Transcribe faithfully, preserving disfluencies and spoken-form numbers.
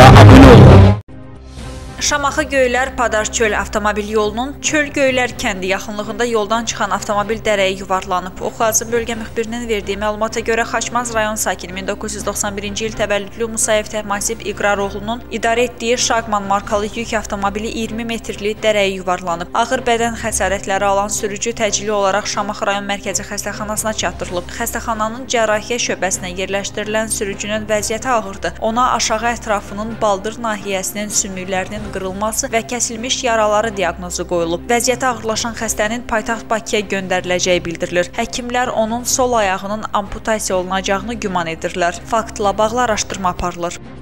abone olun. Şamaxı Göylər Padar-Çöl avtomobil yolunun Çöl-Göylər kəndi yaxınlığında yoldan çıxan avtomobil dərəyə yuvarlanıb. Oxazın bölgə müxbirinin verdiyi məlumata görə Xaçmaz rayon sakini min doqquz yüz doxsan birinci il təvəllüdlü Musayev Təhmasib İqraroğlunun idarə etdiyi Şaqman markalı yük avtomobili iyirmi metrli dərəyə yuvarlanıb. Ağır bədən xəsarətləri alan sürücü təcili olaraq Şamaxı rayon mərkəzi xəstəxanasına çatdırılıb. Xəstəxananın cərrahiyyə şöbəsinə yerləşdirilən sürücünün vəziyyəti ağırdır. Ona aşağı ətrafının baldır nahiyəsinin sümüklərinin qırılması və kəsilmiş yaraları diaqnozu qoyulub. Vəziyyəti ağırlaşan xəstənin paytaxt Bakıya göndəriləcəyi bildirilir. Həkimlər onun sol ayağının amputasiya olunacağını güman edirlər. Faktla bağlı araşdırma aparılır.